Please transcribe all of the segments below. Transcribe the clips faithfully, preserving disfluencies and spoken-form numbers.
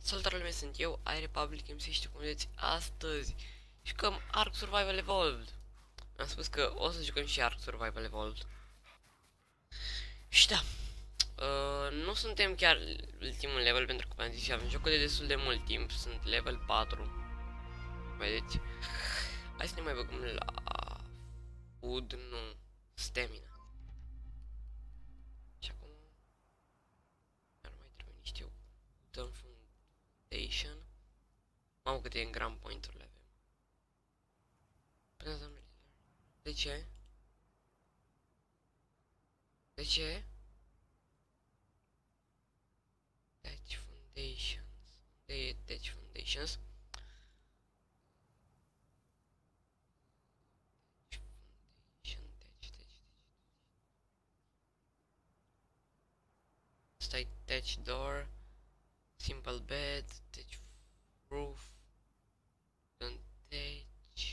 Salutare lume, sunt eu, iRepublic, M C, știu cum vedeți astăzi. Jucăm Ark Survival Evolved. Am spus că o să jucăm și Ark Survival Evolved. Și da, uh, nu suntem chiar ultimul level, pentru că v-am zis și am jucat de destul de mult timp. Sunt level patru. Vedeți? Hai să ne mai băgăm la food, nu, stamina. Și acum ar mai trebui niște dăm foundation. Mamă, câte engram point-urile avem. Până doamne, de ce? De ce? Thatch foundations. De e Thatch foundations? Foundation, Thatch, Thatch, Thatch. Stai Thatch door. Simple bed. Thatch roof. Don't Thatch.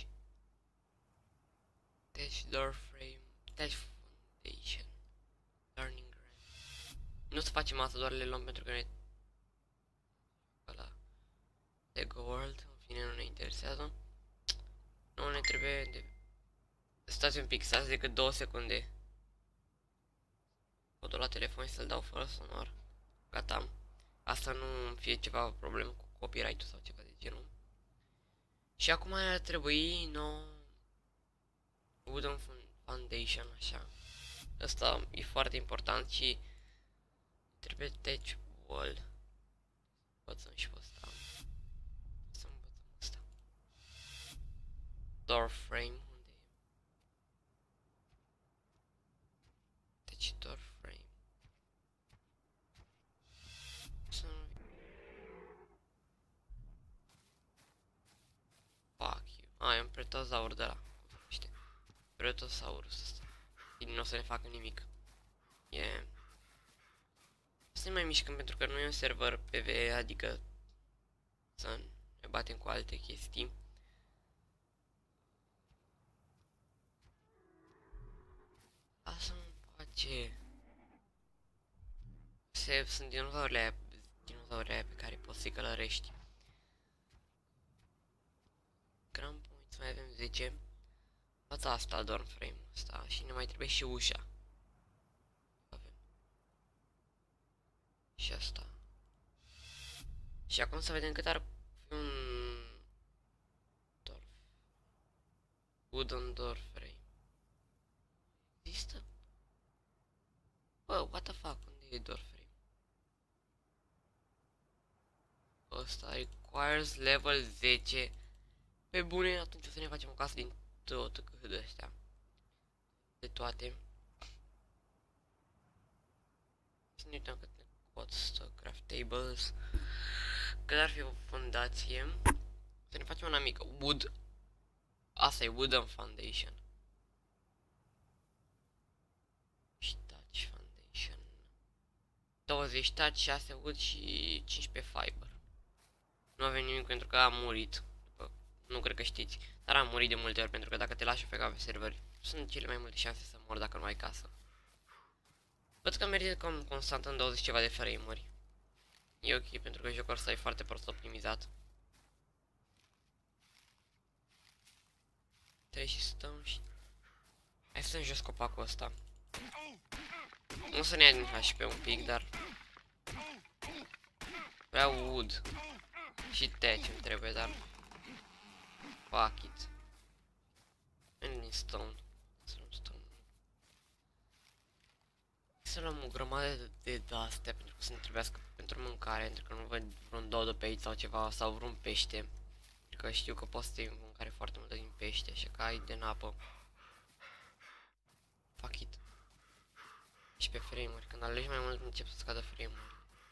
Thatch door frame. Thatch foundation. Learning ground. Nu să facem asta, doar le luăm pentru că ne... Ăla. Lego World, în fine, nu ne interesează. Nu ne trebuie de... Stați un pic, stați decât două secunde. Codul la telefon să-l dau fără sonor. Gata. Asta nu fie ceva problemă cu copyright-ul sau ceva de genul. Și acum ar trebui nou... Wooden foundation, așa. Asta e foarte important și trebuie Thatch wall. Învățăm și pe ăsta. Să învățăm ăsta. Door frame, unde e? Thatch door frame. Să nu... Fuck you. Ah, e un pretozaur de la. Știi? Pretosaurus ăsta. Nu o să ne facă nimic. E... Yeah. Să ne mai mișcăm pentru că nu e un server P V E, adică să ne batem cu alte chestii. Asta nu face. Se, sunt dinozaurile aia, dinozaurile aia pe care poți să-i călărești. Gram points, mai avem zece. Fața asta, dorm frame asta, și ne mai trebuie și ușa. Avem. Și asta. Și acum să vedem cât ar fi un door. Wooden door frame. Există? Bă, what the fuck, unde e door frame? Ăsta requires level zece. Pe bune, atunci o să ne facem o casă din tot cât de astea. De toate. Să ne uităm cât ne costă craft tables. Cât ar fi o fundație. Să ne facem una mică. Wood. Asta e wooden foundation. Și touch foundation. douăzeci touch, șase wood și cincisprezece fiber. Nu avem nimic pentru că am murit. Nu cred că știți, dar am murit de multe ori pentru că dacă te lași ofeca pe serveri, sunt cele mai multe șanse să mor dacă nu ai casă. Văd că merge cam constant în douăzeci ceva de frame-uri. E ok pentru că jocul ăsta e foarte prost optimizat. Trebuie și stăm și... Hai să-mi jos copacul ăsta. Nu să ne ia din H P un pic, dar... Vreau wood. Și thatch îmi trebuie, dar... Fuck it. And stone. Să luăm stone. Să luăm o grămadă de, de, de astea pentru că să ne trebuiască pentru mâncare, pentru că nu văd vreun dodo pe aici sau ceva, sau vreun pește. Pentru că știu că poți să iei mâncare foarte multă din pește, așa că ai din apă. Fuck it. Și pe frame-uri, când alegi mai mult încep să scadă frame-uri.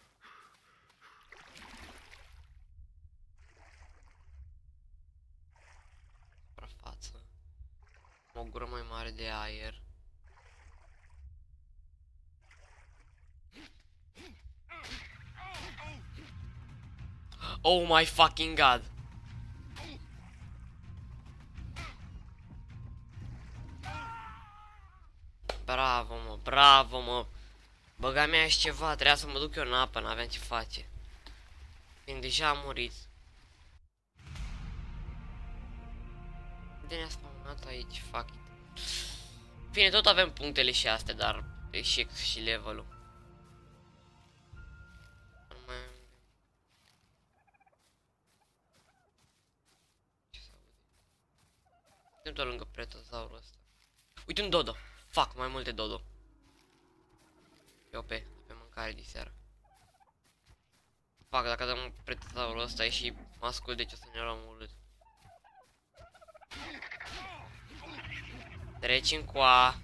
O gură mai mare de aer. Oh my fucking god. Bravo, mă, bravo, mă. Băga mea și ceva, trebuia să mă duc eu în apă, n-aveam ce face. Bine, deja a murit. De ne-a spawnat aici, fuck it. Bine, tot avem punctele și astea, dar eșec și levelul. Nu mai am... Ce se aude? Suntem doar lângă pretozaurul ăsta. Uite un dodo! Fuck, mai multe dodo. Eu pe, pe mâncare de seară. Fuck, dacă dăm pretozaurul ăsta e și mă ascult, deci o să ne luăm urât. Treci încoa.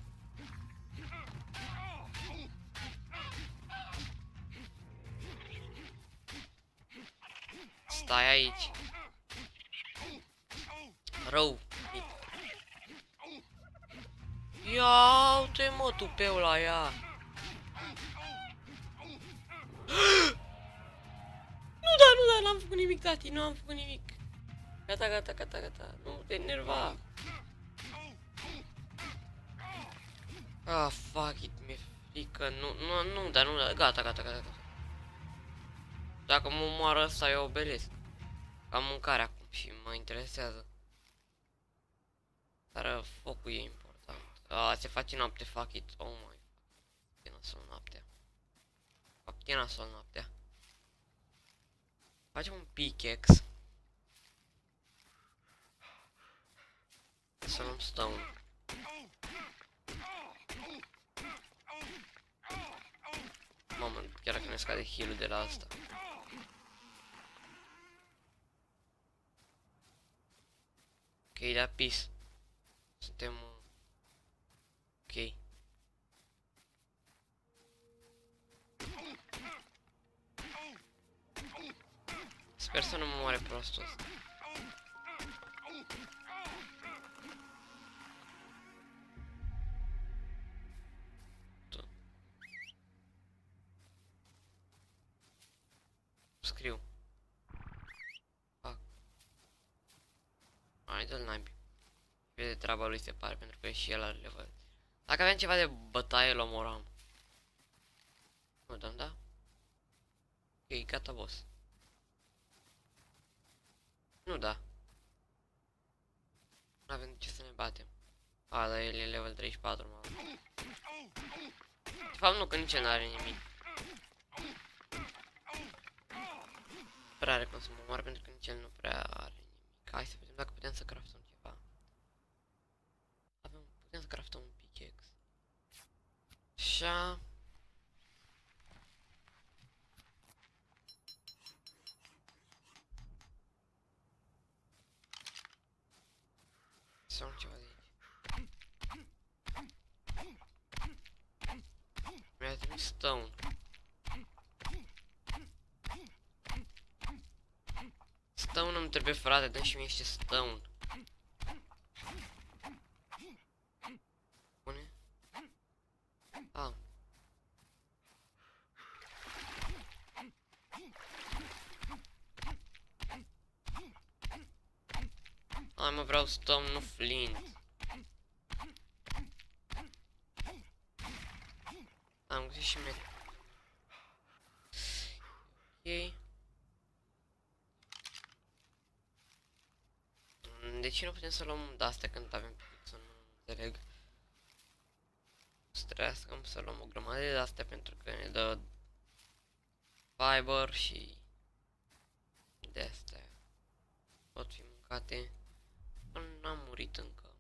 Stai aici. Rău. Ia uite mă tupeul la ea. Nu da, nu da, n-am făcut nimic, tati, nu am făcut nimic. Gata, gata, gata, gata, nu te enerva. Ah, fuck it, mi-e frică, nu, nu, nu, dar nu, da, gata, gata, gata, gata. Dacă mă moară ăsta, eu obelesc. Am mâncare acum și mă interesează. Dar focul e important. Ah, se face noapte, fuck it, oh my. E nasol noaptea. Fapt, e nasol noaptea. Facem un pickaxe. Să luăm stone. Mamă, chiar dacă ne scade heal-ul de la asta. Ok, da, peace. Suntem... Ok. Sper să nu mă moare prostul ăsta. Scriu. Fac. Hai, dă-l naibii. Vede treaba lui, se pare, pentru că și el are level. Dacă aveam ceva de bătaie, îl omoram. Nu dăm, da? Ok, gata, boss. Nu da. Nu avem de ce să ne batem. A, dar el e level treizeci și patru, mamă. De fapt nu, că nici el n-are nimic. Prea are cum să mă moară, pentru că nici el nu prea are nimic. Hai să vedem dacă putem să craftăm ceva. Avem, putem să craftăm un pickaxe. Așa. Să luăm ceva de aici. Mi-a trimis stone. Stone îmi trebuie, frate, dă și mie niște stone. Bune? Ah. Hai mă, vreau stone, nu flint. Am găsit și mie. Ok. De ce nu putem să luăm de-astea când avem să nu înțeleg? Strească să luăm o grămadă de astea pentru că ne dă fiber și de astea pot fi mâncate. N-am murit încă.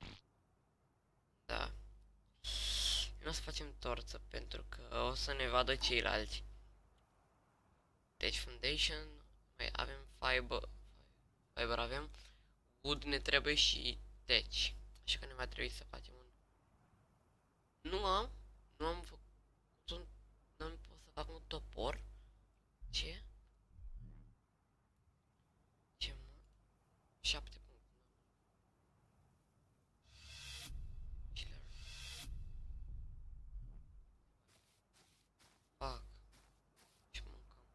Da. Nu o să facem torță pentru că o să ne vadă ceilalți. Deci foundation, mai avem fiber, fiber avem, wood ne trebuie și teci. Așa că ne va trebui să facem un... Nu am, nu am făcut un... Nu am pot să fac un topor. Ce? Ce mă? Șapte puncte. Fac. Ce mâncăm?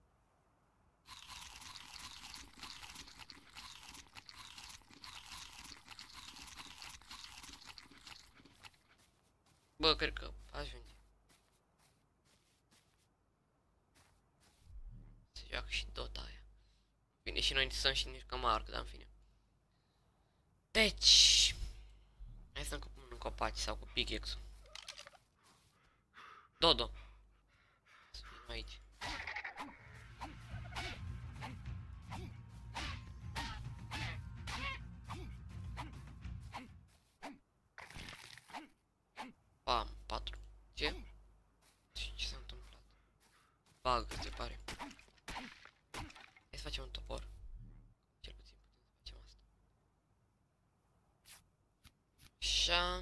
Bă, cred că ajunge. Se joacă și Dota aia. și noi stăm și nici cam arc, dar în fine. Deci... Hai să încăpăm în copaci sau cu pickaxe-ul. Dodo. Să vin aici. Pam, patru. Ce? Ce s-a întâmplat? Bug, se pare. Hai să facem un topor. Cel puțin putem să facem asta. Așa.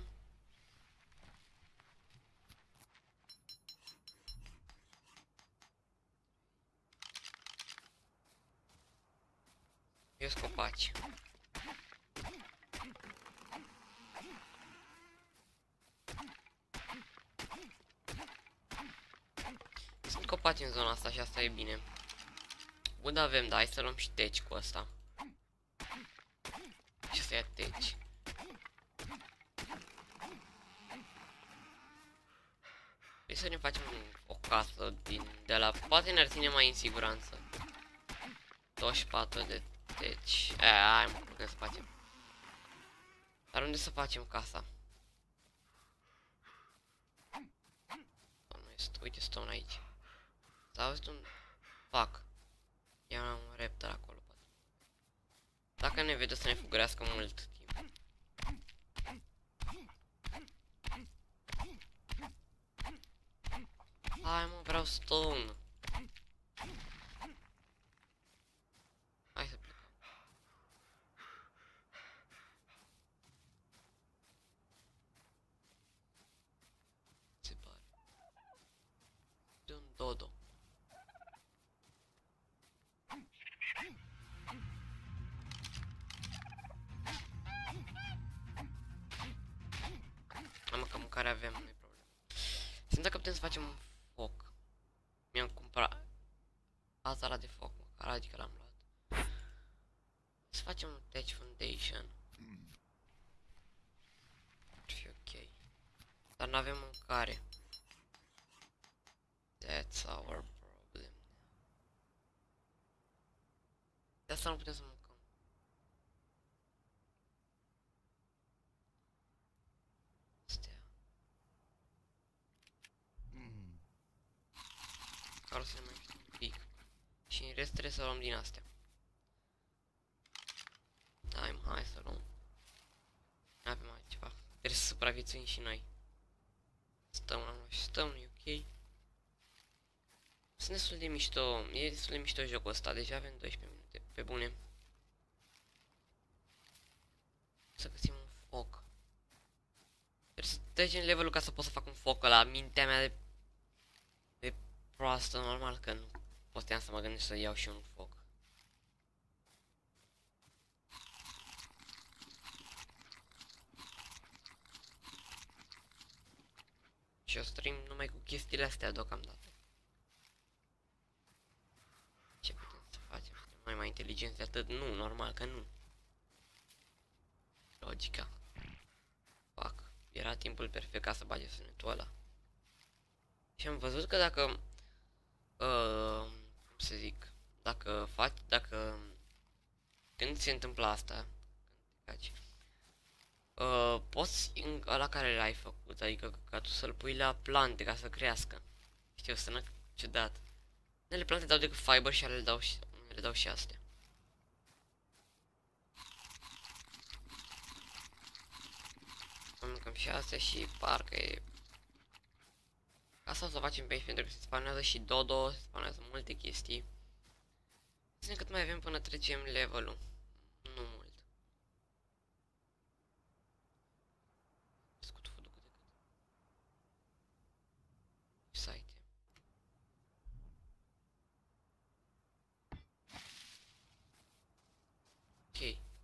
Eu scopaci. Sunt copaci în zona asta și asta e bine. Bun, avem, da, hai să luăm și teci cu asta. Și să ia teci. Trebuie să ne facem o casă din, de la... Poate ne-ar ține mai în siguranță. douăzeci și patru de teci. E, hai mă, putem să facem. Dar unde să facem casa? Uite, stone aici. S-a auzit un... Fac. Ia un raptor acolo, poate. Dacă ne vede să ne fugărească mult timp. Hai mă, vreau stone. Hai să plecăm. Se pare. De un dodo. Am că mâncare avem, nu-i problemă. Sunt dacă putem să facem un foc. Mi-am cumpărat azara de foc, măcar, adică l-am luat. Să facem un Tech Foundation. Ar fi ok. Dar nu avem mâncare. That's our problem. De asta nu putem să mâncăm. Stea. Care o să ne mai fie un pic. Și în rest trebuie să luăm din astea. Hai mă, hai să luăm. Nu avem altceva. Trebuie să supraviețuim și noi. Stăm la noi și stăm, e ok. Sunt destul de mișto, e destul de mișto jocul ăsta, deja avem doisprezece minute, pe bune. Să găsim un foc. Trebuie să trecem levelul ca să pot să fac un foc ăla, mintea mea de... de proastă, normal că nu puteam să mă gândesc să iau și un foc. Și o stream numai cu chestiile astea deocamdată. Ce putem să facem? Suntem mai mai inteligenți de atât? Nu, normal că nu. Logica. Fac. Era timpul perfect ca să bage sunetul ăla. Și am văzut că dacă... Uh, cum să zic... Dacă faci... Dacă... Când se întâmplă asta... Când te caci... Uh, poți în ăla care l-ai făcut, adică ca tu să-l pui la plante ca să crească. Știu, sună ciudat. Unele plante dau decât fiber și ale dau și, le dau și astea. Mâncăm și astea și parcă e... Asta o să facem pe aici pentru că se spawnează și dodo, se spawnează multe chestii. Să cât mai avem până trecem levelul. Nu mult. Site. Ok.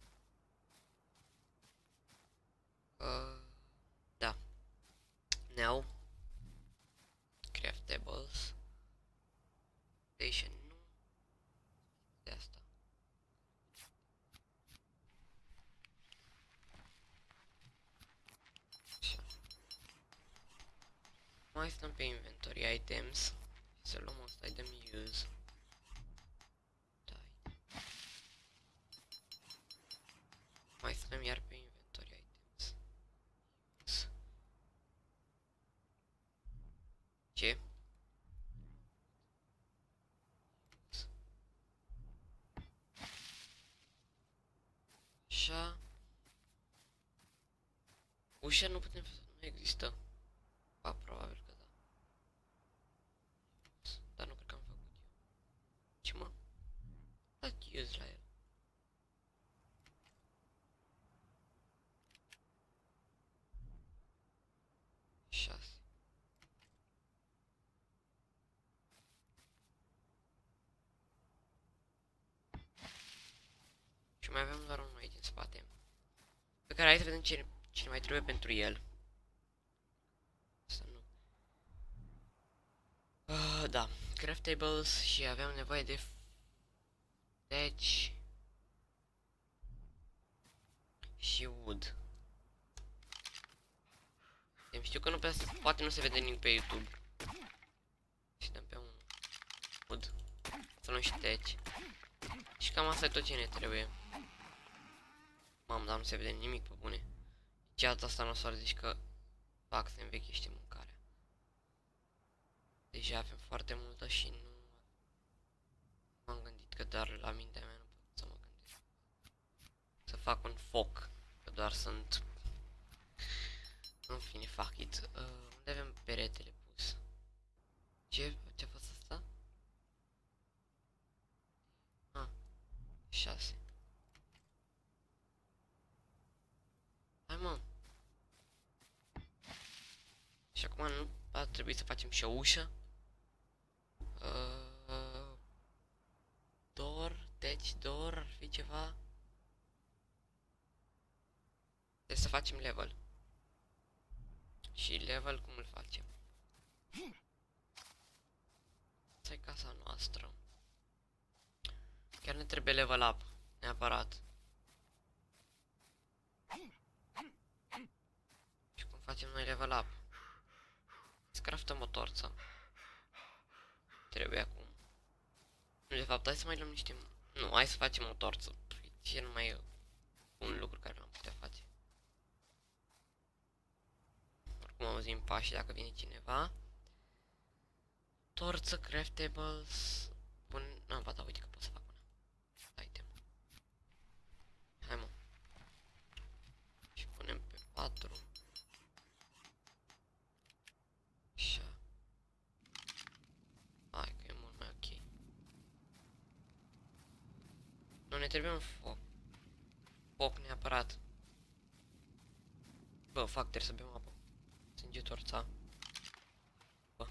Uh, da. Now. Craftables. Station nu. De asta. Așa. Mai stăm pe inventory items. Și să luăm asta, îi dăm use. Dai. Așa. Ușa nu putem, nu există. Ba, probabil că da. Dar nu cred că am făcut eu. Ce mă? Dat use la el. șase. Și mai avem doar unul aici din spate. Pe care hai să vedem ce, ce mai trebuie pentru el. Asta nu. Uh, da, craftables și aveam nevoie de... Deci... Și wood. Eu știu că nu pe poate nu se vede nimic pe YouTube. Și dăm pe unul. Wood. Să nu șteci. Și cam asta e tot ce ne trebuie. Mamă, dar nu se vede nimic pe bune. Geata asta nu o să arde, zici că fac să învechește mâncarea. Deja avem foarte multă și nu m-am gândit că doar la mintea mea nu pot să mă gândesc să fac un foc, că doar sunt... În fine, fuck it. Uh, unde avem peretele pus? Ce? Ce-a fost asta? Ah, șase. Hai mă. Și acum nu ar trebui să facem și o ușă. Uh, door, deci door ar fi ceva. Trebuie să facem level. Și level cum îl facem? Asta e casa noastră. Chiar ne trebuie level up, neapărat. Și cum facem noi level up? Să craftăm o torță. Trebuie acum. Nu, de fapt, hai să mai luăm niște... Nu, hai să facem o torță. E numai un lucru care l-am putea face. Oricum auzim pași dacă vine cineva. Torță, craftables... Bun... Nu, ba da, uite că pot să fac una. Item. Hai mă. Și punem pe patru. Așa. Hai că e mult mai ok. Nu, ne trebuie un foc. Foc neapărat. Bă, fac, trebuie să bem apă. Sânge torța. Bă.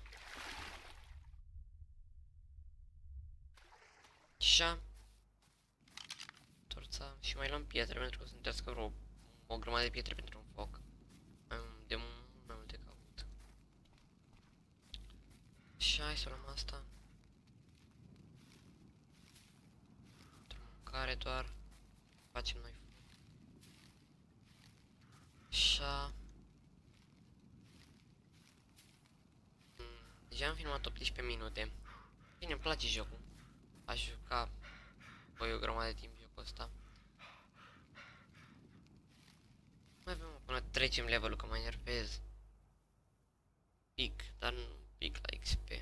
Așa. Torța. Și mai luăm pietre pentru că o să ne trească vreo o grămadă de pietre pentru un foc. Mai am de mult mai multe ca avut. Și hai să luăm asta. Pentru mâncare doar. Facem noi foc. Așa. Mm, deja am filmat optsprezece minute. Bine, îmi place jocul. Aș juca voi o grămadă de timp jocul ăsta. Mai avem până trecem levelul, că mă enervez. Pic, dar nu pic la X P.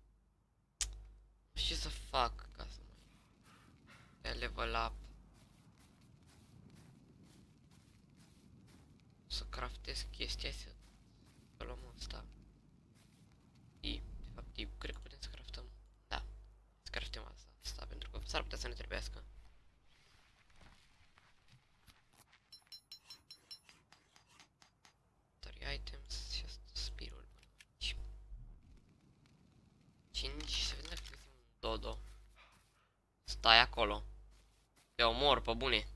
Nu știu ce să fac ca să mai dea level up. Să craftez chestia, să luăm asta. I, de fapt, I, cred că putem să craftăm. Da, să craftăm asta, asta pentru că s-ar putea să ne trebuiască. Items și asta, spirul. cinci, se vede dacă găsim un dodo. Stai acolo. Te omor, pe bune.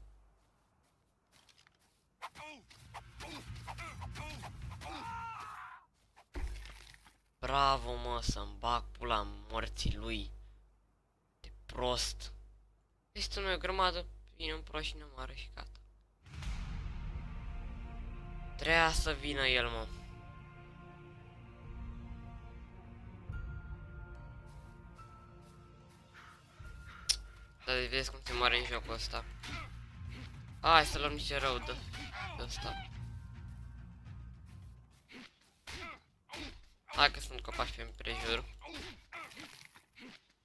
Bravo, mă, să-mi bag pula morții lui. De prost. Este noi o grămadă, vine un prost și ne omoară și gata. Trebuia să vină el, mă. Dar vedeți cum se moare în jocul ăsta. Hai să luăm niște rău de, de ăsta. Hai că sunt copaci pe împrejur.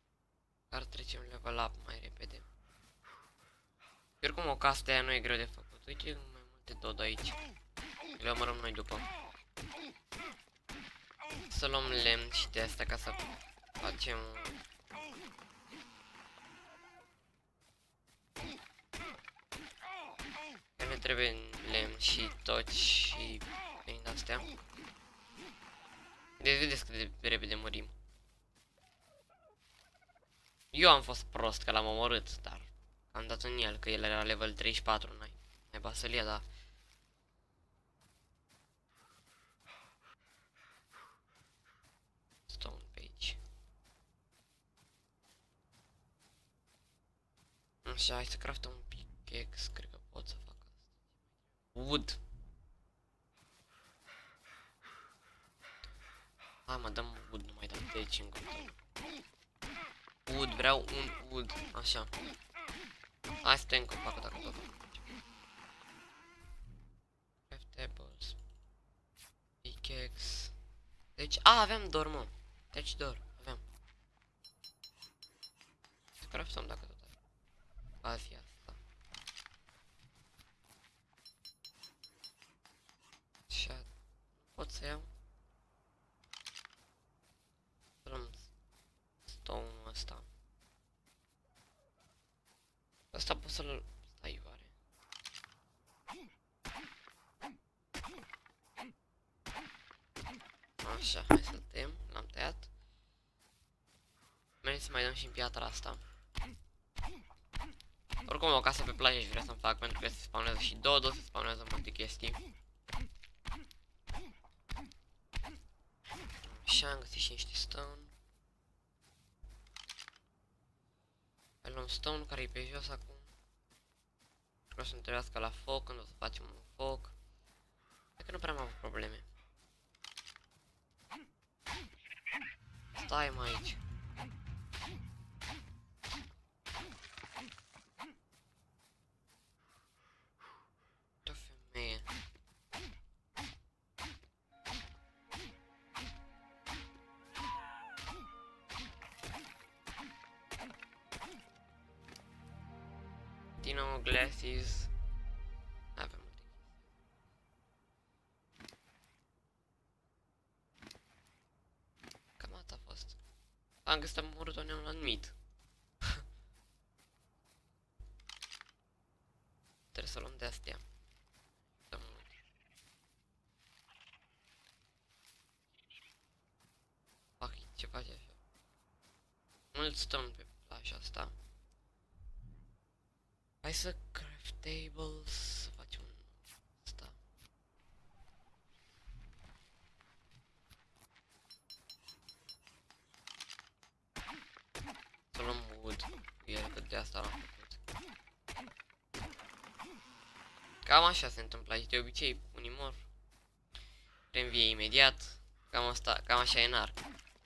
Dar trecem level up mai repede. Oricum o castă aia nu e greu de făcut. exact. Uite mai multe Dodo aici. Le omorăm noi după. Să luăm lemn și de asta ca să facem... Că ne trebuie lemn și toci și din astea. Deci vedeți cât de repede murim. Eu am fost prost că l-am omorât, dar am dat în el, că el era level treizeci și patru, n-ai. N-ai basalia, da. Stone page. Așa, hai să craftăm un pickaxe, cred că pot să fac asta. Wood. Hai mă, dăm wood, nu mai dăm deci încă. Wood, vreau un wood, așa. Hai să te fac dacă tot. Craftables. Pickaxe. Deci, a, aveam dor, mă. Deci dor, aveam. Să craftăm dacă tot avem. Bazia asta. Așa. Pot să iau. Să luăm stone-ul ăsta. Asta pot să-l... Stai, oare. Așa, hai să-l tăiem, l-am tăiat. Mergem să mai dăm și în piatra asta. Oricum o casă pe plajă și vrea să-mi fac, pentru că se spawnează și dodo, se spawnează multe chestii. Așa, am găsit și niște stone. Hai luăm stone care e pe jos acum. Vreau să ne trebuiască la foc când o să facem un foc. Cred că nu prea am avut probleme. Stai mai aici. Ce femeie. Dino glasses. Avem multe chestii. Cam asta a fost. Am găsit am omorât-o, ne-am luat mit. Trebuie să luăm de astea. Fac ce face așa. Mult stone pe plaja asta. Hai să craftables, să facem asta. Să luăm wood, el că de asta l-am făcut. Cam așa se întâmplă aici, de obicei unii mor. Reînvie imediat, cam asta, cam așa e în arc.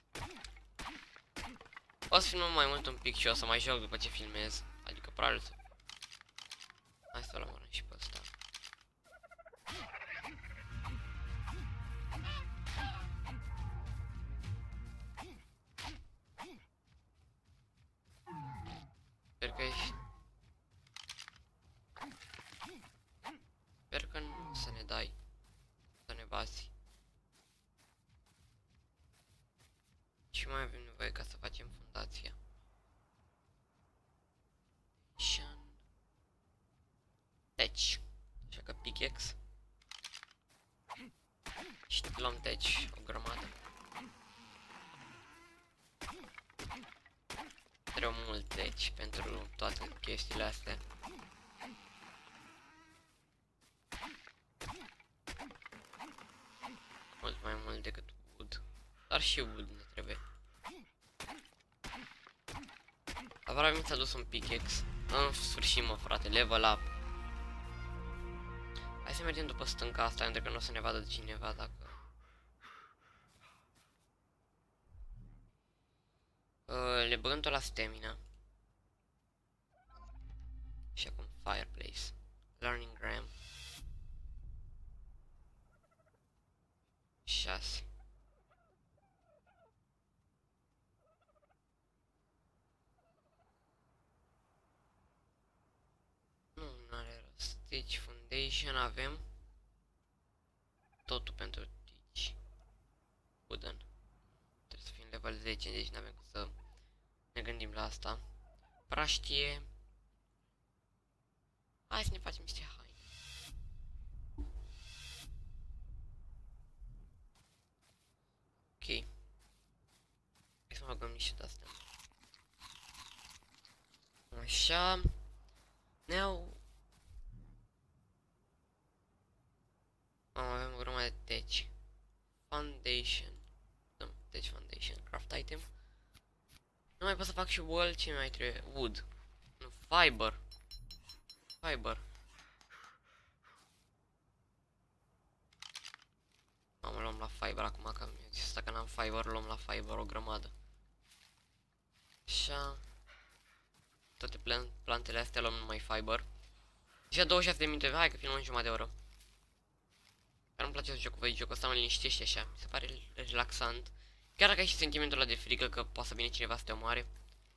O să filmăm mai mult un pic și o să mai joc după ce filmez, adică probabil să... Hai să-l omorâm și pe ăsta. Sper că ești... Sper că nu să ne dai. Să ne bați. Și mai avem nevoie ca să facem fundația. Deci, așa că pickaxe. Și luăm deci o grămadă. Trebuie mult deci pentru toate chestiile astea. Mult mai mult decât wood. Dar și wood ne trebuie. Aproape mi s-a dus un pickaxe. În sfârșit, mă, frate, level up. Hai să mergem după stânca asta, pentru că nu o să ne vadă cineva dacă... Uh, le băgăm tot la stamina. Și acum fireplace. Learning gram. șase. Nu, nu are rost. Stitch, foundation. Station avem totul pentru tici. Wooden. Trebuie să fim level zece, deci nu avem cum să ne gândim la asta. Praștie. Hai să ne facem niște haine. Ok. Hai să mă băgăm niște de-astea. Așa. Ne-au... Avem o grămadă de teci. Foundation. Da, teci foundation. Craft item. Nu mai pot să fac și wall, ce mai trebuie? Wood. Nu, fiber. Fiber. Mamă, luăm la fiber acum, că mi-a zis asta că n-am fiber, luăm la fiber o grămadă. Așa. Toate plan plantele astea luăm numai fiber. Deja douăzeci și șase de minute, hai că filmăm jumătate de oră. Dar nu-mi place să joc cu voi, jocul ăsta mă liniștește așa, mi se pare relaxant. Chiar dacă ai și sentimentul ăla de frică că poate să vină cineva să te omoare.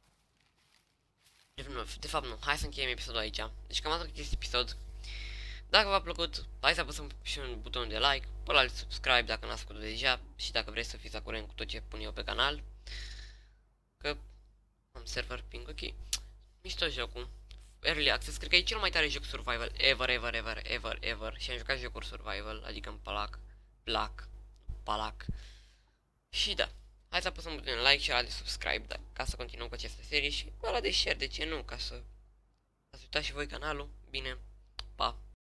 De, nu, de fapt nu, hai să încheiem episodul aici. Deci cam atât acest episod. Dacă v-a plăcut, hai să apăsăm și un buton de like, pe la subscribe dacă n-ați făcut deja și dacă vreți să fiți la curent cu tot ce pun eu pe canal. Că am server ping, ok. Mișto jocul. Early Access, cred că e cel mai tare joc survival ever, ever, ever, ever, ever. Și am jucat jocuri survival, adică în palac, plac, palac. Și da, hai să apăsăm butonul like și ăla de subscribe, da, ca să continuăm cu această serie și ăla de share, de ce nu, ca să ați uitat și voi canalul, bine.